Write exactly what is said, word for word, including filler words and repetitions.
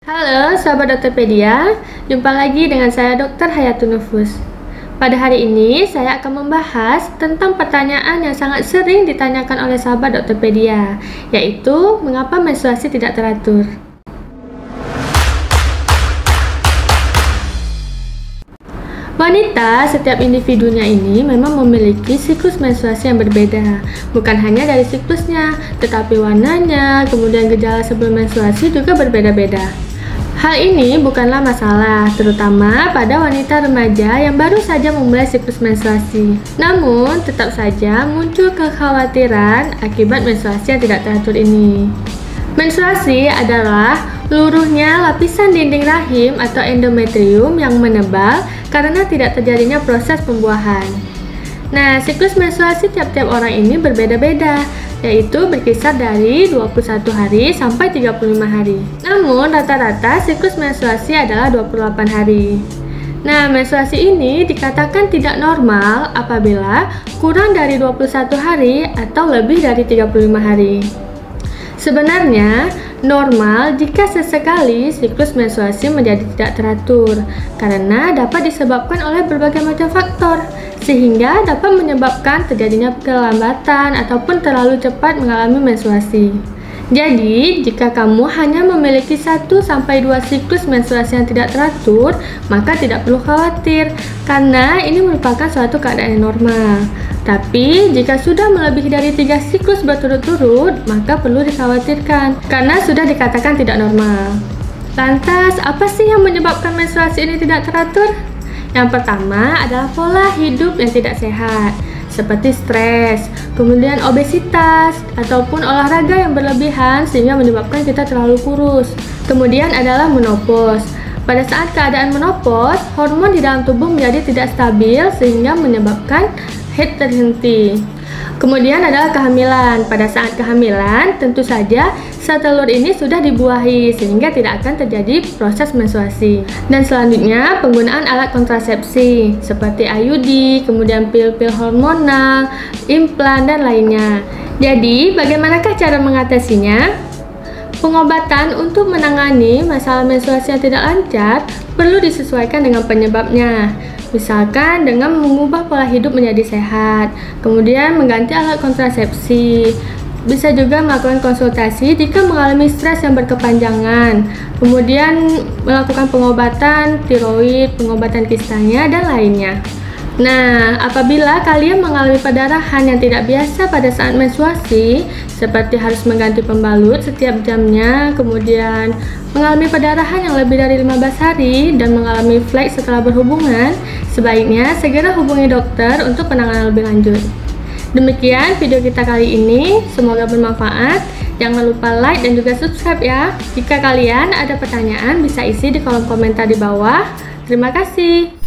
Halo sahabat Dokterpedia, jumpa lagi dengan saya Dokter Hayatun Nufus. Pada hari ini saya akan membahas tentang pertanyaan yang sangat sering ditanyakan oleh sahabat Dokterpedia, yaitu mengapa menstruasi tidak teratur. Wanita, setiap individunya ini memang memiliki siklus menstruasi yang berbeda. Bukan hanya dari siklusnya, tetapi warnanya, kemudian gejala sebelum menstruasi juga berbeda-beda. Hal ini bukanlah masalah, terutama pada wanita remaja yang baru saja memulai siklus menstruasi. Namun, tetap saja muncul kekhawatiran akibat menstruasi yang tidak teratur ini. Menstruasi adalah luruhnya lapisan dinding rahim atau endometrium yang menebal karena tidak terjadinya proses pembuahan. Nah, siklus menstruasi tiap-tiap orang ini berbeda-beda, yaitu berkisar dari dua puluh satu hari sampai tiga puluh lima hari. Namun, rata-rata siklus menstruasi adalah dua puluh delapan hari. Nah, menstruasi ini dikatakan tidak normal apabila kurang dari dua puluh satu hari atau lebih dari tiga puluh lima hari. Sebenarnya, normal jika sesekali siklus menstruasi menjadi tidak teratur, karena dapat disebabkan oleh berbagai macam faktor, sehingga dapat menyebabkan terjadinya kelambatan ataupun terlalu cepat mengalami menstruasi. Jadi, jika kamu hanya memiliki satu sampai dua siklus menstruasi yang tidak teratur, maka tidak perlu khawatir, karena ini merupakan suatu keadaan yang normal. Tapi, jika sudah melebihi dari tiga siklus berturut-turut, maka perlu dikhawatirkan, karena sudah dikatakan tidak normal. Lantas, apa sih yang menyebabkan menstruasi ini tidak teratur? Yang pertama adalah pola hidup yang tidak sehat, seperti stres, kemudian obesitas, ataupun olahraga yang berlebihan sehingga menyebabkan kita terlalu kurus. Kemudian adalah menopause. Pada saat keadaan menopause, hormon di dalam tubuh menjadi tidak stabil sehingga menyebabkan haid terhenti. Kemudian adalah kehamilan. Pada saat kehamilan, tentu saja sel telur ini sudah dibuahi sehingga tidak akan terjadi proses menstruasi. Dan selanjutnya, penggunaan alat kontrasepsi seperti I U D, kemudian pil-pil hormonal, implan, dan lainnya. Jadi, bagaimanakah cara mengatasinya? Pengobatan untuk menangani masalah menstruasi yang tidak lancar perlu disesuaikan dengan penyebabnya. Misalkan dengan mengubah pola hidup menjadi sehat, kemudian mengganti alat kontrasepsi. Bisa juga melakukan konsultasi jika mengalami stres yang berkepanjangan, kemudian melakukan pengobatan tiroid, pengobatan kistanya, dan lainnya. Nah, apabila kalian mengalami perdarahan yang tidak biasa pada saat menstruasi, seperti harus mengganti pembalut setiap jamnya, kemudian mengalami perdarahan yang lebih dari lima belas hari, dan mengalami flek setelah berhubungan, sebaiknya segera hubungi dokter untuk penanganan lebih lanjut. Demikian video kita kali ini, semoga bermanfaat. Jangan lupa like dan juga subscribe ya. Jika kalian ada pertanyaan, bisa isi di kolom komentar di bawah. Terima kasih.